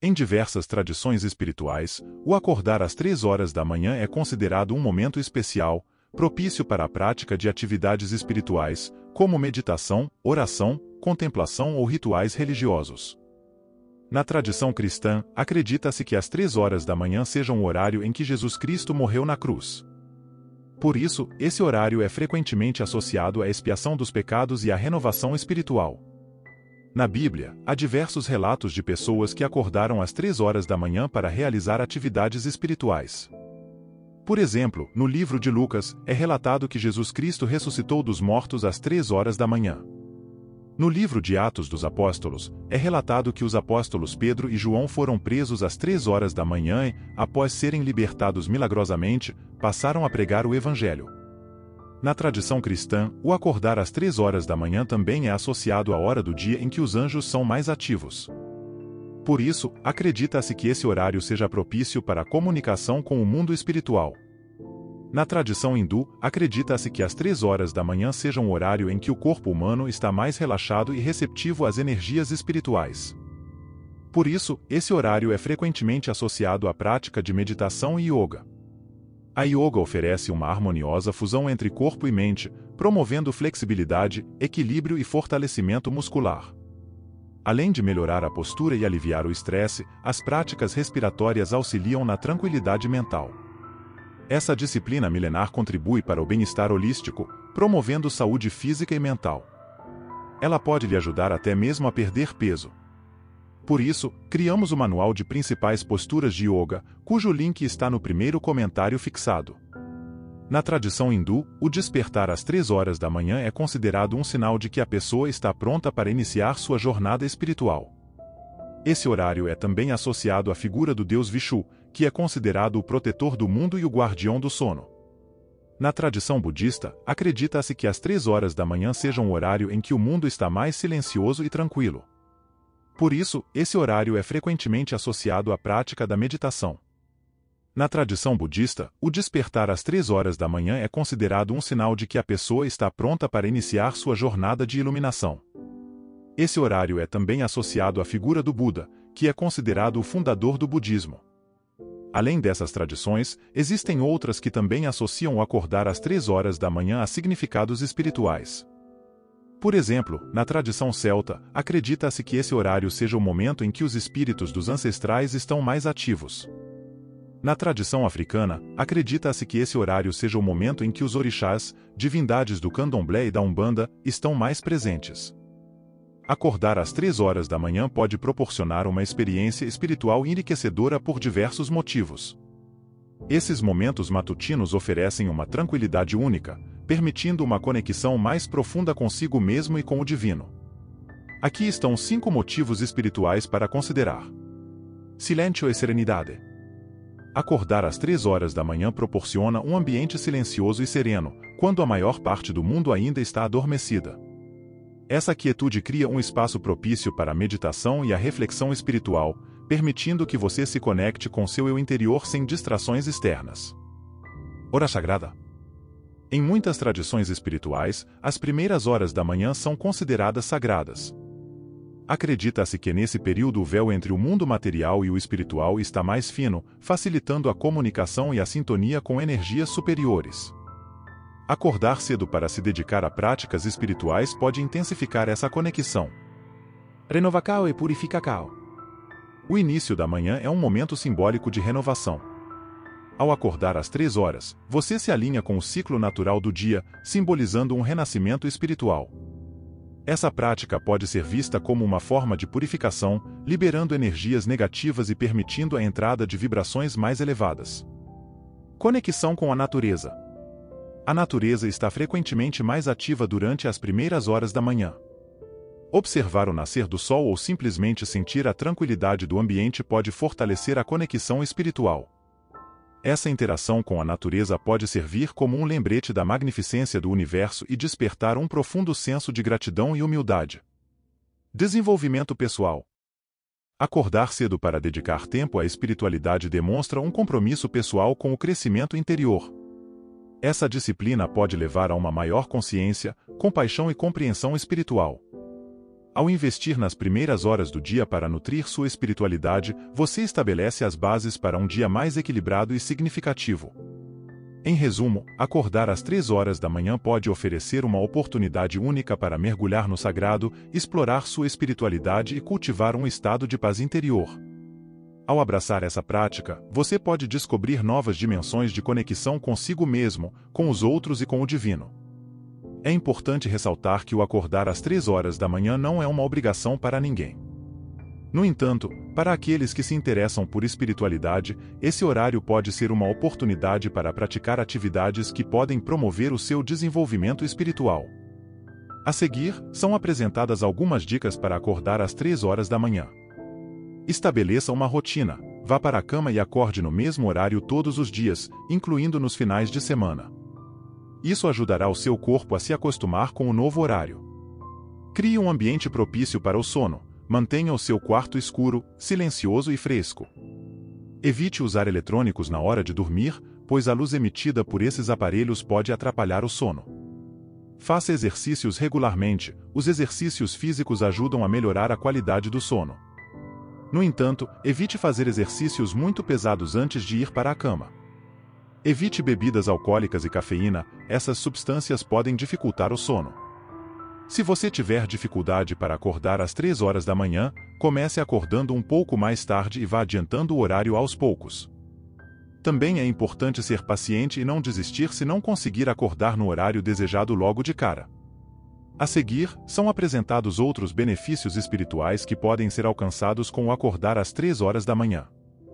Em diversas tradições espirituais, o acordar às 3 horas da manhã é considerado um momento especial, propício para a prática de atividades espirituais, como meditação, oração, contemplação ou rituais religiosos. Na tradição cristã, acredita-se que as 3 horas da manhã sejam o horário em que Jesus Cristo morreu na cruz. Por isso, esse horário é frequentemente associado à expiação dos pecados e à renovação espiritual. Na Bíblia, há diversos relatos de pessoas que acordaram às 3 horas da manhã para realizar atividades espirituais. Por exemplo, no livro de Lucas, é relatado que Jesus Cristo ressuscitou dos mortos às 3 horas da manhã. No livro de Atos dos Apóstolos, é relatado que os apóstolos Pedro e João foram presos às 3 horas da manhã e, após serem libertados milagrosamente, passaram a pregar o Evangelho. Na tradição cristã, o acordar às 3 horas da manhã também é associado à hora do dia em que os anjos são mais ativos. Por isso, acredita-se que esse horário seja propício para a comunicação com o mundo espiritual. Na tradição hindu, acredita-se que as 3 horas da manhã sejam o horário em que o corpo humano está mais relaxado e receptivo às energias espirituais. Por isso, esse horário é frequentemente associado à prática de meditação e yoga. A yoga oferece uma harmoniosa fusão entre corpo e mente, promovendo flexibilidade, equilíbrio e fortalecimento muscular. Além de melhorar a postura e aliviar o estresse, as práticas respiratórias auxiliam na tranquilidade mental. Essa disciplina milenar contribui para o bem-estar holístico, promovendo saúde física e mental. Ela pode lhe ajudar até mesmo a perder peso. Por isso, criamos o manual de principais posturas de yoga, cujo link está no primeiro comentário fixado. Na tradição hindu, o despertar às 3 horas da manhã é considerado um sinal de que a pessoa está pronta para iniciar sua jornada espiritual. Esse horário é também associado à figura do deus Vishu, que é considerado o protetor do mundo e o guardião do sono. Na tradição budista, acredita-se que as 3 horas da manhã sejam o horário em que o mundo está mais silencioso e tranquilo. Por isso, esse horário é frequentemente associado à prática da meditação. Na tradição budista, o despertar às 3 horas da manhã é considerado um sinal de que a pessoa está pronta para iniciar sua jornada de iluminação. Esse horário é também associado à figura do Buda, que é considerado o fundador do budismo. Além dessas tradições, existem outras que também associam o acordar às 3 horas da manhã a significados espirituais. Por exemplo, na tradição celta, acredita-se que esse horário seja o momento em que os espíritos dos ancestrais estão mais ativos. Na tradição africana, acredita-se que esse horário seja o momento em que os orixás, divindades do candomblé e da umbanda, estão mais presentes. Acordar às 3 horas da manhã pode proporcionar uma experiência espiritual enriquecedora por diversos motivos. Esses momentos matutinos oferecem uma tranquilidade única, permitindo uma conexão mais profunda consigo mesmo e com o divino. Aqui estão 5 motivos espirituais para considerar. Silêncio e serenidade. Acordar às 3 horas da manhã proporciona um ambiente silencioso e sereno, quando a maior parte do mundo ainda está adormecida. Essa quietude cria um espaço propício para a meditação e a reflexão espiritual, permitindo que você se conecte com seu eu interior sem distrações externas. Hora sagrada. Em muitas tradições espirituais, as primeiras horas da manhã são consideradas sagradas. Acredita-se que nesse período o véu entre o mundo material e o espiritual está mais fino, facilitando a comunicação e a sintonia com energias superiores. Acordar cedo para se dedicar a práticas espirituais pode intensificar essa conexão. Renova Cao e purifica Cao. O início da manhã é um momento simbólico de renovação. Ao acordar às 3 horas, você se alinha com o ciclo natural do dia, simbolizando um renascimento espiritual. Essa prática pode ser vista como uma forma de purificação, liberando energias negativas e permitindo a entrada de vibrações mais elevadas. Conexão com a natureza. A natureza está frequentemente mais ativa durante as primeiras horas da manhã. Observar o nascer do sol ou simplesmente sentir a tranquilidade do ambiente pode fortalecer a conexão espiritual. Essa interação com a natureza pode servir como um lembrete da magnificência do universo e despertar um profundo senso de gratidão e humildade. Desenvolvimento pessoal. Acordar cedo para dedicar tempo à espiritualidade demonstra um compromisso pessoal com o crescimento interior. Essa disciplina pode levar a uma maior consciência, compaixão e compreensão espiritual. Ao investir nas primeiras horas do dia para nutrir sua espiritualidade, você estabelece as bases para um dia mais equilibrado e significativo. Em resumo, acordar às 3 horas da manhã pode oferecer uma oportunidade única para mergulhar no sagrado, explorar sua espiritualidade e cultivar um estado de paz interior. Ao abraçar essa prática, você pode descobrir novas dimensões de conexão consigo mesmo, com os outros e com o divino. É importante ressaltar que o acordar às 3 horas da manhã não é uma obrigação para ninguém. No entanto, para aqueles que se interessam por espiritualidade, esse horário pode ser uma oportunidade para praticar atividades que podem promover o seu desenvolvimento espiritual. A seguir, são apresentadas algumas dicas para acordar às 3 horas da manhã. Estabeleça uma rotina. Vá para a cama e acorde no mesmo horário todos os dias, incluindo nos finais de semana. Isso ajudará o seu corpo a se acostumar com o novo horário. Crie um ambiente propício para o sono. Mantenha o seu quarto escuro, silencioso e fresco. Evite usar eletrônicos na hora de dormir, pois a luz emitida por esses aparelhos pode atrapalhar o sono. Faça exercícios regularmente. Os exercícios físicos ajudam a melhorar a qualidade do sono. No entanto, evite fazer exercícios muito pesados antes de ir para a cama. Evite bebidas alcoólicas e cafeína, essas substâncias podem dificultar o sono. Se você tiver dificuldade para acordar às 3 horas da manhã, comece acordando um pouco mais tarde e vá adiantando o horário aos poucos. Também é importante ser paciente e não desistir se não conseguir acordar no horário desejado logo de cara. A seguir, são apresentados outros benefícios espirituais que podem ser alcançados com o acordar às 3 horas da manhã.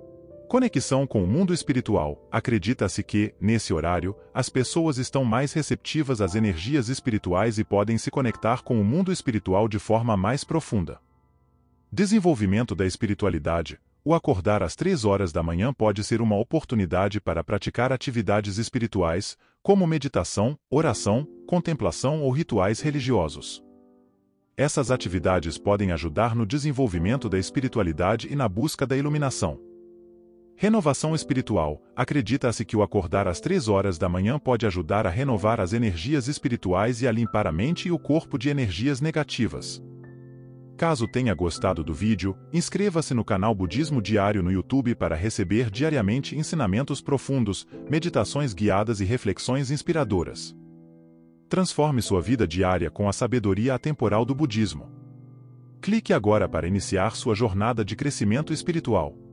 Conexão com o mundo espiritual. Acredita-se que, nesse horário, as pessoas estão mais receptivas às energias espirituais e podem se conectar com o mundo espiritual de forma mais profunda. Desenvolvimento da espiritualidade. O acordar às 3 horas da manhã pode ser uma oportunidade para praticar atividades espirituais, como meditação, oração, contemplação ou rituais religiosos. Essas atividades podem ajudar no desenvolvimento da espiritualidade e na busca da iluminação. Renovação espiritual. Acredita-se que o acordar às 3 horas da manhã pode ajudar a renovar as energias espirituais e a limpar a mente e o corpo de energias negativas. Caso tenha gostado do vídeo, inscreva-se no canal Budismo Diário no YouTube para receber diariamente ensinamentos profundos, meditações guiadas e reflexões inspiradoras. Transforme sua vida diária com a sabedoria atemporal do budismo. Clique agora para iniciar sua jornada de crescimento espiritual.